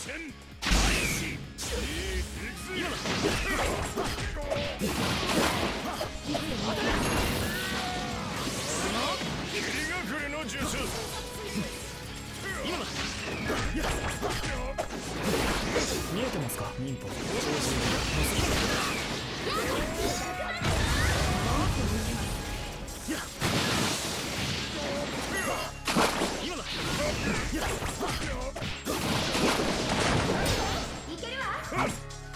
戦開始。今だ。霧隠れの術。今だ。見えてますか、忍法。今だ。いけるわ。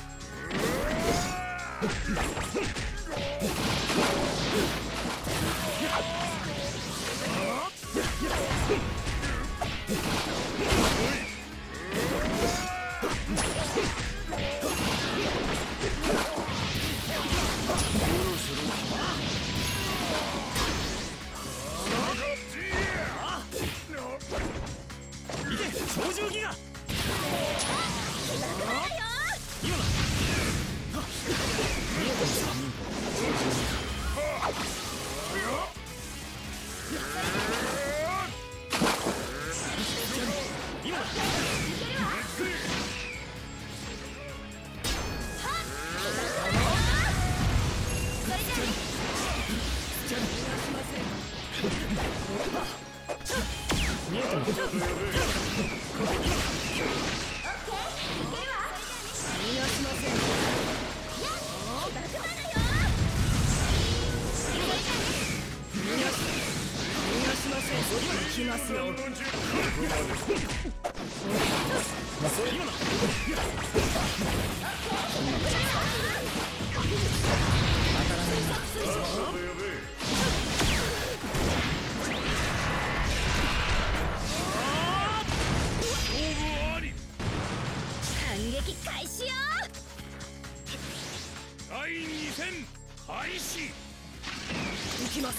超重ギガ。今だ。見えてますか、忍法。今だ。見えてますか。行きますよ。反撃開始よ。第2戦開始。行きます。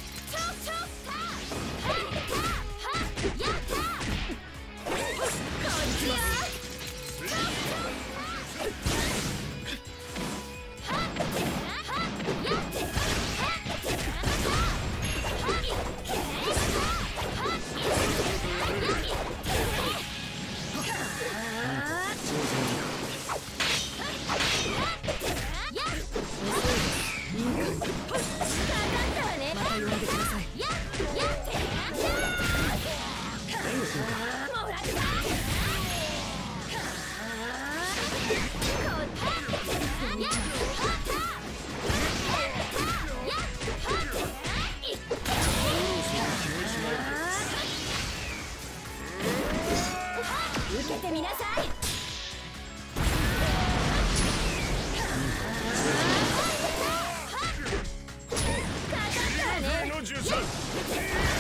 受けてみなさい。かかったわね。